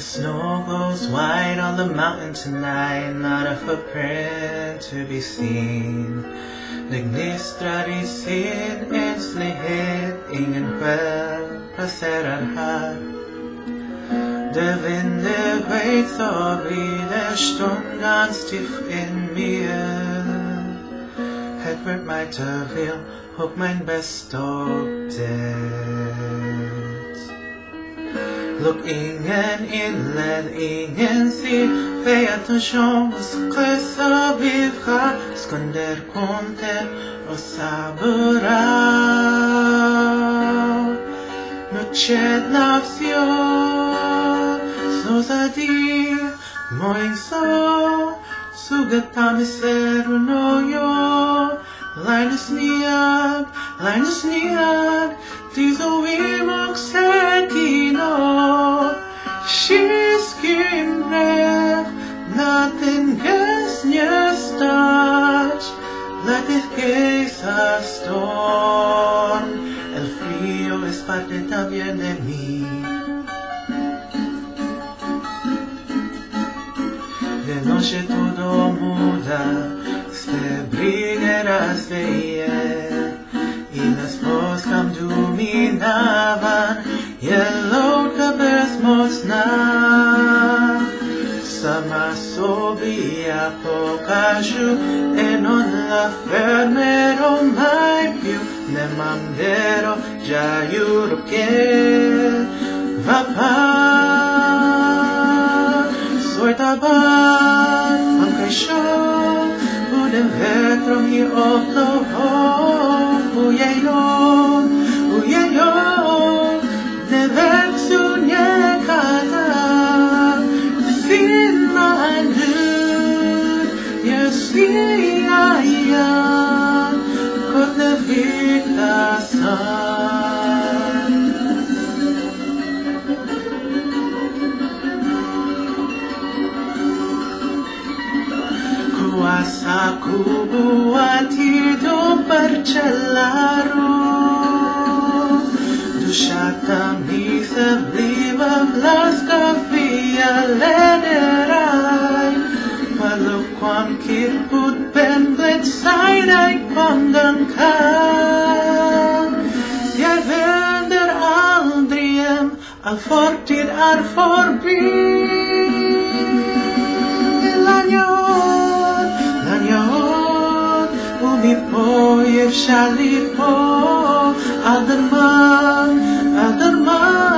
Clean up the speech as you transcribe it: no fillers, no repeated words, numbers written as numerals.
snow glows white on the mountain tonight, not a footprint to be seen. Det gnistrar i sin enslighet, ingen själ passerar här. Der Winde weht so wie der Sturm ganz tief in mir. Het wordt mij te veel, op mijn best op dit. Look ingen inled, ingen ser, fais attention à ce que ça vivra, esconder compter och sabura. Muchet navsio, sosadi, moing so, sugata miseru no yo, Linus Niag, diso vimok sekino, Wszystkim brew, nothing gets nie stać, let it gaze a storm, el frío es parte también de mí. De noche todo muda, se brillarás de ayer, y las voces que dominaban, y el loca besmosna. Sama sobria pokażu, e non la fermerò mai più, ne manderò già giuro che va pa. Sortabar, anche show, uden vetro mi oplo, ujejo, ne växu nie kada, finna en lud, jag sviar igen, kunde vita sann. Kuasa kubuati do parcellaro, dušata mi se vliva blaska via lederaj, paluquam kiput pendlet sainai quandam kan. Jag vänder aldrig hem, all fortid är förbi. Lanjot, mi pojek šali po, Alderman,